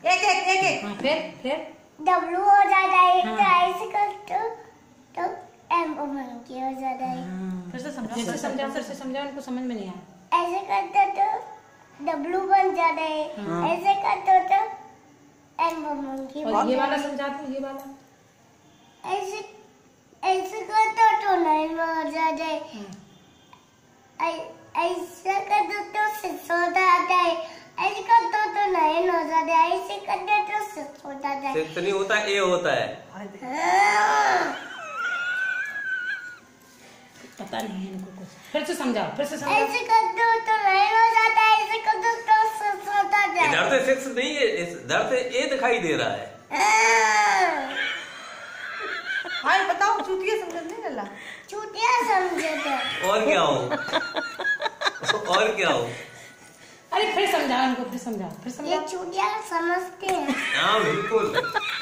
एक एक एक एक। हाँ, फिर W हो जाता है, तो ऐसे कर तो M मंकी हो जाता है। फिर से समझाओ, फिर से समझाओ, उनको समझ में नहीं आया। ऐसे करते तो W बन जाता है, ऐसे करते तो M मंकी। और ये वाला समझा दो, ये वाला ऐसे ऐसे करते तो 9 हो जाता है, ऐसे करते तो 6 हो जाता है, ऐसे करते तो 9 हो जाता है, ऐसे करते तो 6 हो जाता है। 6 नहीं होता, ए होता है। पता नहीं है इनको कुछ। फिर से समझाओ, फिर से समझाओ। ऐसे करते तो 9 हो जाता है, ऐसे करते तो 6 हो जाता है। इधर से 6 नहीं है, इधर से ए दिखाई दे रहा है। हाँ बताओ, चूतिया समझ नहीं लला। चूतिया समझे थे। और क्या हो? और क्या हो? अरे फिर समझाओ इनको, फिर समझाओ, फिर ये समझाओ। चूतिया समझते हैं। हाँ बिल्कुल।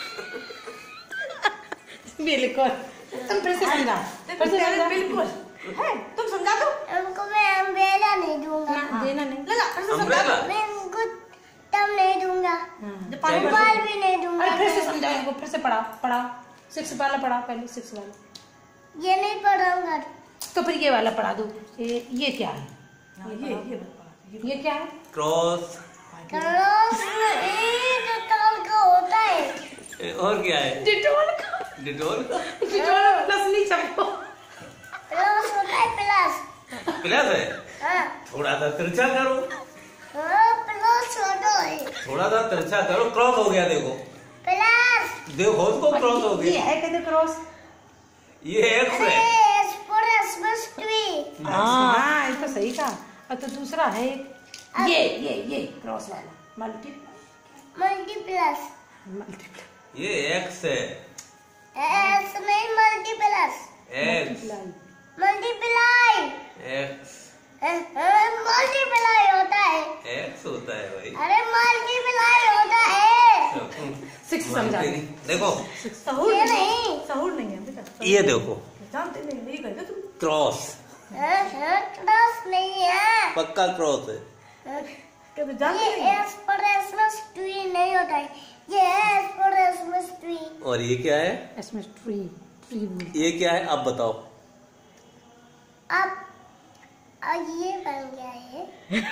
बिल्कुल, तुम फिर से समझाओ, फिर से समझाओ। बिल्कुल है, तुम समझा दो। उनको मैं अम्ब्रेला नहीं दूंगा। ना, देना नहीं। लला फिर से समझा दो। मैं उनको तब नहीं दूंगा, जब पानी में मोबाइल भी नहीं दूंगा। अरे फिर से समझाओ इनको, फिर से पढ़ाओ 6 वाला पढ़ाओ, पहले 6 वाला। ये नहीं पढ़ाऊंगा। तो फिर ये वाला पढ़ा दो। ये क्या है? ये क्या है? क्रॉस। क्रॉस डिटॉल का होता है। और क्या है? डिटॉल का। डिटॉल का प्लस नहीं छपो। प्लस होता है, प्लस। प्लस है। हाँ, थोड़ा सा तिरछा करो, प्लस होता है। थोड़ा सा तिरछा करो। क्रॉस हो गया, देखो प्लस। देखो उसको, क्रॉस हो ये गया। है कहते क्रॉस। ये एक्स अरे है। S for Xmas tree. हाँ, ये तो सही कहा। और तो दूसरा है ये क्रॉस वाला मल्टीप्लस। ये एक्स है। एस नहीं, multiplus. X multiply. X multiply होता है। एक्स होता है भाई। अरे मल्टीप्लाई होता है। 6 समझा। देखो सहूर ये नहीं, नहीं। सहूर नहीं है बेटा। ये देखो, जानते नहीं, नहीं कहते तुम। क्रॉस क्रॉस नहीं है। पक्का क्रॉस है। कभी जानते ये नहीं। एस फॉर एक्समस ट्री नहीं होता है, ये एस फॉर एक्समस ट्री। और ये क्या है? इसमें ट्री बोल। ये क्या है, अब बताओ। अब ये बन गया है।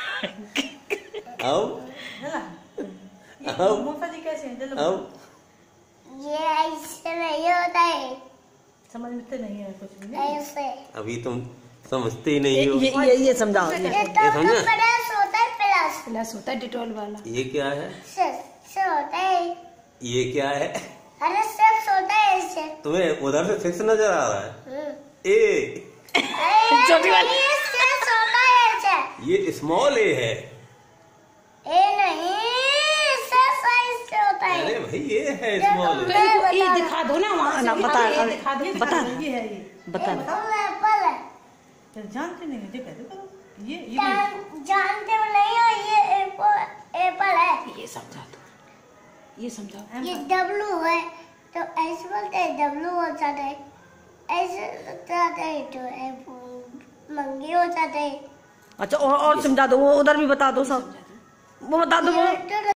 अब लला मोफा जी कैसे हैं? चलो अब ये ऐसे नहीं होता है, समझ में तो नहीं है कुछ भी। नहीं ऐसे। अभी तुम समझते ही नहीं हो। ये समझाओ। ये तो समझा? प्लस होता है, प्लस। प्लस होता है डिटॉल वाला। ये क्या है? से होता है। ये क्या है? अरे सेक्स होता है ऐसे। तुम्हें उधर से 6 नजर आ रहा है? ए। छोटी वाली। ये सेक्स होता है ऐसे। ये स्मॉल ए है। ए नहीं, सेक्स ऐसे होता है। अरे भाई ये है स्मॉल तो ए। इनको ये दिखा दो ना, वहाँ ना, से बता, ये दिखा दो। बता। ये है ये। बता। एप्पल है। तो जानते नहीं है, कहते करो। ये जानते हो नहीं हो, ये एप्पल है। ये समझा दो, ये समझाओ। ये डब्लू है, तो ऐसे बोलते हैं डब्लू हो जाता है, ऐसे जाता है तो मंगी हो जाता है। अच्छा और समझा दो, वो उधर भी बता दो सब, वो बता दो वो। ये तो